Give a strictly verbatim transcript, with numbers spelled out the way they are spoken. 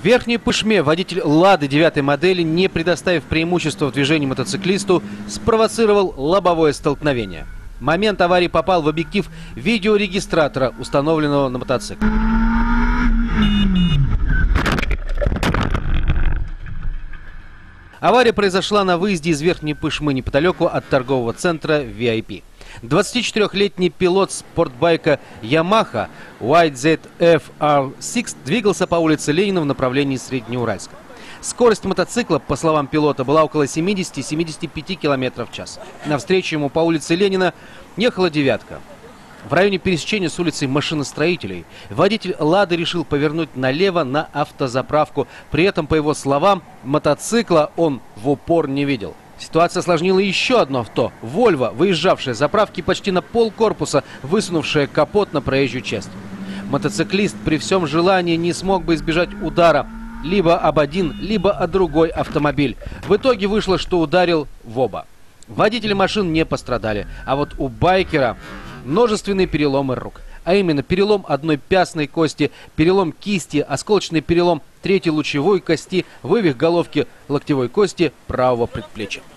В Верхней Пышме водитель «Лады» девятой модели, не предоставив преимущества в движении мотоциклисту, спровоцировал лобовое столкновение. Момент аварии попал в объектив видеорегистратора, установленного на мотоцикл. Авария произошла на выезде из Верхней Пышмы неподалеку от торгового центра ви ай пи. двадцатичетырёхлетний пилот спортбайка Yamaha уай зет эф ар шесть двигался по улице Ленина в направлении Среднеуральска. Скорость мотоцикла, по словам пилота, была около семидесяти — семидесяти пяти километров в час. Навстречу ему по улице Ленина ехала «девятка». В районе пересечения с улицей Машиностроителей водитель «Лады» решил повернуть налево на автозаправку. При этом, по его словам, мотоцикла он в упор не видел. Ситуация осложнила еще одно авто – «Вольво», выезжавшее с заправки почти на полкорпуса, высунувшее капот на проезжую часть. Мотоциклист при всем желании не смог бы избежать удара либо об один, либо о другой автомобиль. В итоге вышло, что ударил в оба. Водители машин не пострадали, а вот у байкера множественные переломы рук. А именно перелом одной пястной кости, перелом кисти, осколочный перелом третьей лучевой кости, вывих головки локтевой кости правого предплечья.